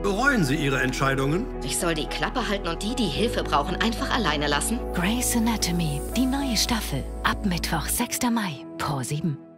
Bereuen Sie Ihre Entscheidungen? Ich soll die Klappe halten und die Hilfe brauchen, einfach alleine lassen? Grey's Anatomy, die neue Staffel. Ab Mittwoch, 6. Mai, Pro 7.